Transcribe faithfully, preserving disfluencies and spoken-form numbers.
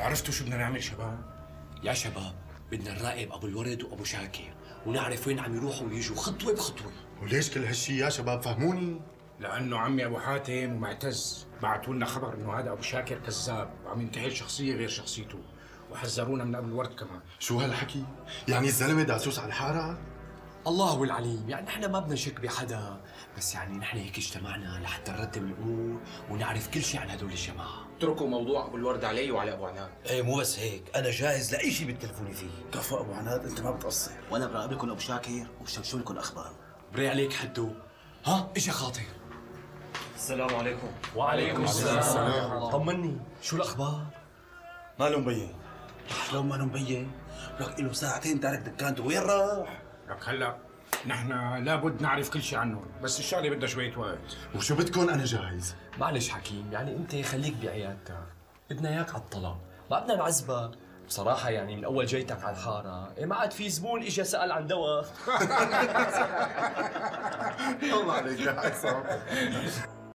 عرفتوا شو بدنا نعمل شباب؟ يا شباب بدنا نراقب ابو الورد وابو شاكر ونعرف وين عم يروحوا ويجوا خطوه بخطوه. وليش كل هالشي يا شباب فهموني؟ لانه عمي ابو حاتم ومعتز بعثوا لنا خبر انه هذا ابو شاكر كذاب وعم ينتحل شخصيه غير شخصيته، وحذرونا من ابو الورد كمان. شو هالحكي؟ يعني الزلمه داسوس على الحاره؟ الله العليم، يعني نحن ما بدنا نشك بحدا، بس يعني نحن هيك اجتمعنا لحتى نرتب الامور ونعرف كل شيء عن هدول الجماعه. اتركوا موضوع ابو الورد علي وعلى ابو عناد. ايه مو بس هيك، انا جاهز لاي شيء بتكلفوني فيه. كفو ابو عناد، انت ما بتقصر. وانا براقب لكم ابو شاكر وبشوشو لكم اخباره. بري عليك حدو. ها اجا خاطر. السلام عليكم. وعليكم السلام. السلام. طمني، شو الاخبار؟ ماله مبين؟ شلون ماله مبين؟ لك له ساعتين تارك دكانته، وين راح؟ لك هلا نحن لابد نعرف كل شيء عنهم، بس الشغله بدها شويه وقت. وشو بدكم انا جاهز؟ معلش حكيم، يعني انت خليك بعيادتك، بدنا اياك على الطلب، ما بدنا نعذبك. بصراحة يعني من أول جيتك على الحارة، إيه ما عاد في زبون إجا سأل عن دواء. الله عليك يا حسام.